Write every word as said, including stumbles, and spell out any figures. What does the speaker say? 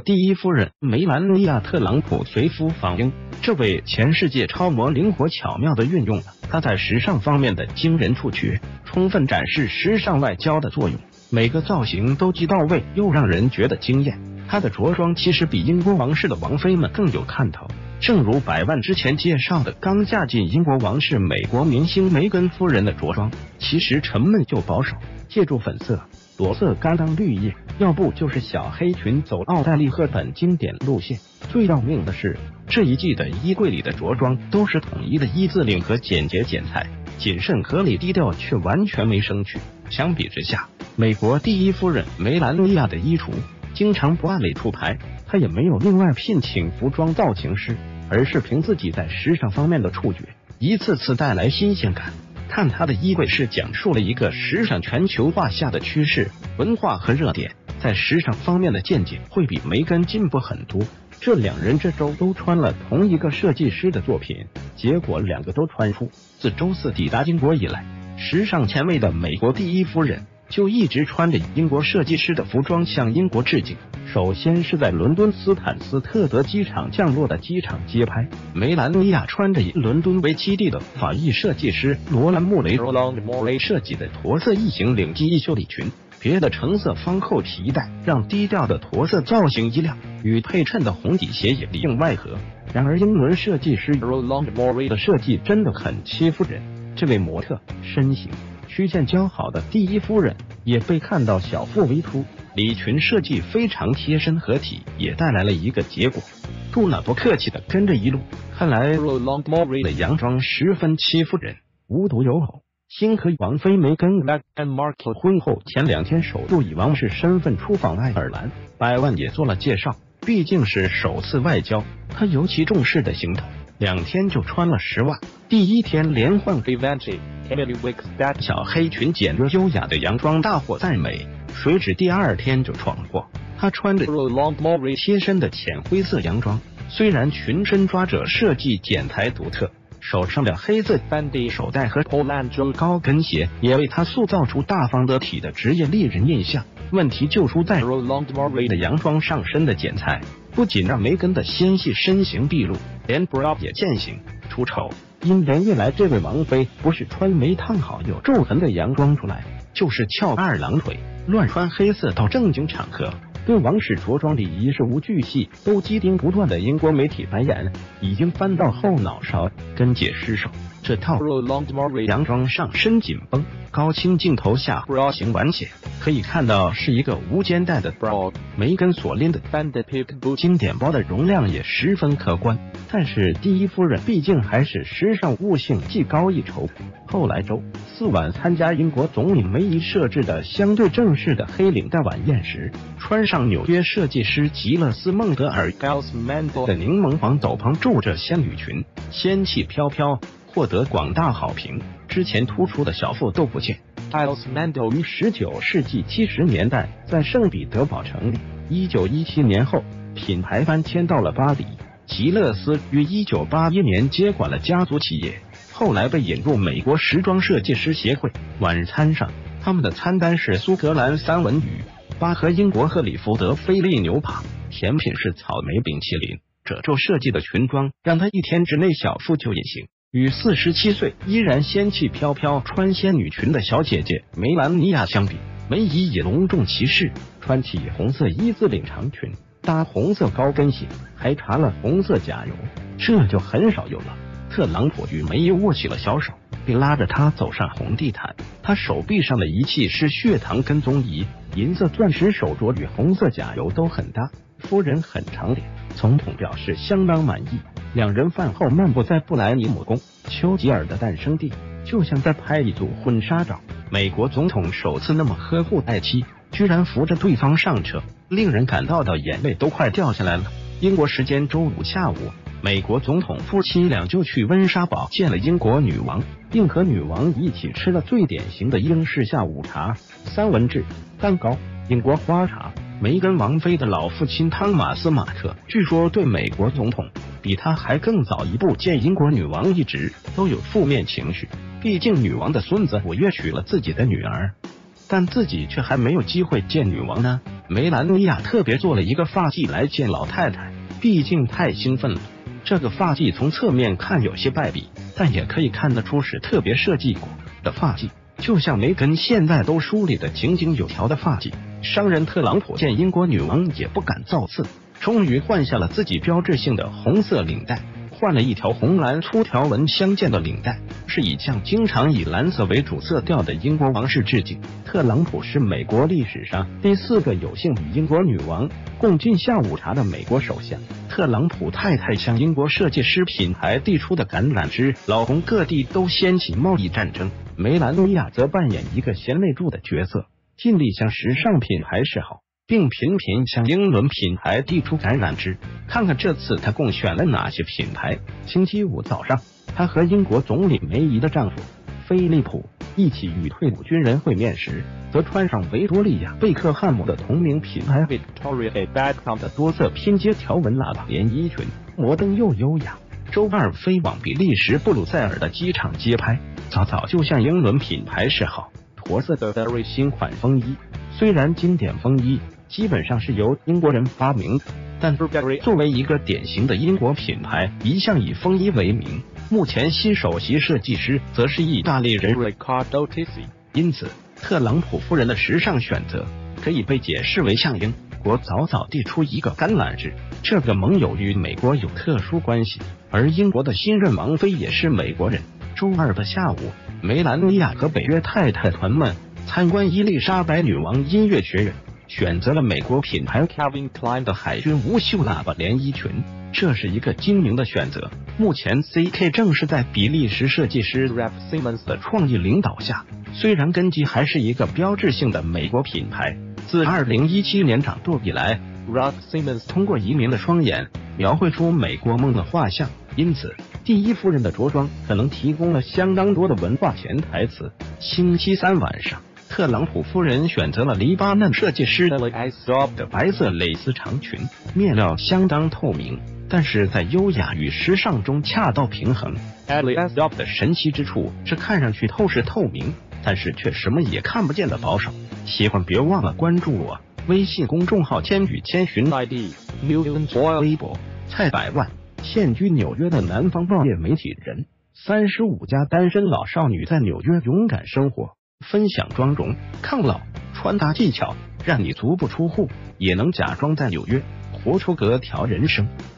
第一夫人梅兰妮亚·特朗普随夫访英。这位前世界超模灵活巧妙地运用了她在时尚方面的惊人触觉，充分展示时尚外交的作用。每个造型都既到位又让人觉得惊艳。她的着装其实比英国王室的王妃们更有看头。正如百万之前介绍的，刚嫁进英国王室美国明星梅根夫人的着装其实沉闷又保守，借助粉色、裸色甘当绿叶，要不就是小黑裙，走奥黛丽·赫本经典路线。最要命的是，这一季的衣柜里的着装都是统一的一字领和简洁剪裁，谨慎合理，低调却完全没生趣。相比之下，美国第一夫人梅兰妮亚的衣橱经常不按理出牌，她也没有另外聘请服装造型师，而是凭自己在时尚方面的触觉，一次次带来新鲜感。看她的衣柜是讲述了一个时尚全球化下的趋势、文化和热点，在时尚方面的见解会比梅根进步很多。这两人这周都穿了同一个设计师的作品，结果两个都穿出。自周四抵达英国以来，时尚前卫的美国第一夫人就一直穿着英国设计师的服装向英国致敬。首先是在伦敦斯坦斯特德机场降落的机场街拍，梅兰妮亚穿着以伦敦为基地的法裔设计师罗兰穆雷设计的驼色异形领记一袖礼裙，别的橙色方扣提带让低调的驼色造型一亮，与配衬的红底鞋也里应外合。然而英伦设计师的设计真的很欺负人，这位模特身形曲线较好的第一夫人也被看到小腹微凸，礼裙设计非常贴身合体，也带来了一个结果。杜娜不客气的跟着一路，看来的洋装十分欺负人。无独有偶，星河王妃梅根婚后前两天首度以王室身份出访爱尔兰，百万也做了介绍，毕竟是首次外交，她尤其重视的行头，两天就穿了十万。第一天连换小黑裙，简约优雅的洋装大获赞美，谁知第二天就闯祸。她穿着贴身的浅灰色洋装，虽然裙身抓褶设计剪裁独特，手上的黑色丹迪手带和高跟鞋也为她塑造出大方得体的职业丽人印象。问题就出在的洋装上身的剪裁，不仅让梅根的纤细身形毕露，连 bra 也渐形出丑。因连夜来这位王妃不是穿没烫好有皱痕的洋装出来，就是翘二郎腿乱穿黑色到正经场合。对王室着装礼仪事无巨细都鸡丁不断的英国媒体白眼已经翻到后脑勺，跟解失手。这套洋装上身紧绷，高清镜头下 bra 型完写，可以看到是一个无肩带的 bra。梅根所拎的经典包的容量也十分可观，但是第一夫人毕竟还是时尚悟性技高一筹。后来周四晚参加英国总理梅姨设置的相对正式的黑领带晚宴时，穿上纽约设计师吉勒斯孟德尔的柠檬黄斗篷皱褶仙女裙，仙气飘飘，获得广大好评。之前突出的小腹都不见。于十九世纪七十年代在圣彼得堡成立，一九一七年后品牌搬迁到了巴黎。吉勒斯于一九八一年接管了家族企业，后来被引入美国时装设计师协会。晚餐上，他们的餐单是苏格兰三文鱼、巴和英国赫里福德菲力牛扒，甜品是草莓冰淇淋。褶皱设计的裙装让他一天之内小腹就隐形。与四十七岁依然仙气飘飘穿仙女裙的小姐姐梅兰妮亚相比，梅姨也隆重其事，穿起红色一字领长裙，搭红色高跟鞋，还搽了红色甲油，这就很少有了。特朗普与梅姨握起了小手，并拉着她走上红地毯。她手臂上的仪器是血糖跟踪仪，银色钻石手镯与红色甲油都很搭。夫人很长脸，总统表示相当满意。两人饭后漫步在布莱尼姆宫，丘吉尔的诞生地，就像在拍一组婚纱照。美国总统首次那么呵护爱妻，居然扶着对方上车，令人感到的眼泪都快掉下来了。英国时间周五下午，美国总统夫妻俩就去温莎堡见了英国女王，并和女王一起吃了最典型的英式下午茶，三文治、蛋糕、英国花茶。梅根王妃的老父亲汤马斯·马特据说对美国总统比他还更早一步见英国女王一直都有负面情绪，毕竟女王的孙子五月娶了自己的女儿，但自己却还没有机会见女王呢。 梅兰妮亚特别做了一个发髻来见老太太，毕竟太兴奋了。这个发髻从侧面看有些败笔，但也可以看得出是特别设计过的发髻，就像梅根现在都梳理的井井有条的发髻。商人特朗普见英国女王也不敢造次，终于换下了自己标志性的红色领带，换了一条红蓝粗条纹相间的领带，是以向经常以蓝色为主色调的英国王室致敬。特朗普是美国历史上第四个有幸与英国女王共进下午茶的美国首相。特朗普太太向英国设计师品牌递出的橄榄枝，老红各地都掀起贸易战争。梅兰妮亚则扮演一个贤内助的角色，尽力向时尚品牌示好，并频频向英伦品牌递出橄榄枝。看看这次他共选了哪些品牌。星期五早上，他和英国总理梅姨的丈夫菲利普一起与退伍军人会面时，则穿上维多利亚贝克汉姆的同名品牌 Victoria Beckham 的多色拼接条纹喇叭连衣裙，摩登又优雅。周二飞往比利时布鲁塞尔的机场街拍，早早就向英伦品牌示好。驼色的 Very 新款风衣，虽然经典风衣基本上是由英国人发明的，但 Burberry 作为一个典型的英国品牌，一向以风衣为名。目前新首席设计师则是意大利人 Riccardo Tisci， 因此特朗普夫人的时尚选择可以被解释为向英国早早递出一个橄榄枝。这个盟友与美国有特殊关系，而英国的新任王妃也是美国人。周二的下午，梅兰妮亚和北约太太团们参观伊丽莎白女王音乐学院，选择了美国品牌 Calvin Klein 的海军无袖喇叭连衣裙，这是一个精明的选择。目前 C K 正是在比利时设计师 Raf Simons 的创意领导下，虽然根基还是一个标志性的美国品牌，自二零一七年掌舵以来， Raf Simons 通过移民的双眼描绘出美国梦的画像，因此第一夫人的着装可能提供了相当多的文化潜台词。星期三晚上，特朗普夫人选择了黎巴嫩设计师的白色蕾丝长裙，面料相当透明，但是在优雅与时尚中恰到平衡。Ellie 的神奇之处是看上去透视透明，但是却什么也看不见的保守。喜欢别忘了关注我微信公众号千语千寻 I D Million Boy 微博蔡百万，现居纽约的南方报业媒体人，三十五家单身老少女在纽约勇敢生活，分享妆容、抗老、穿搭技巧，让你足不出户也能假装在纽约活出格调人生。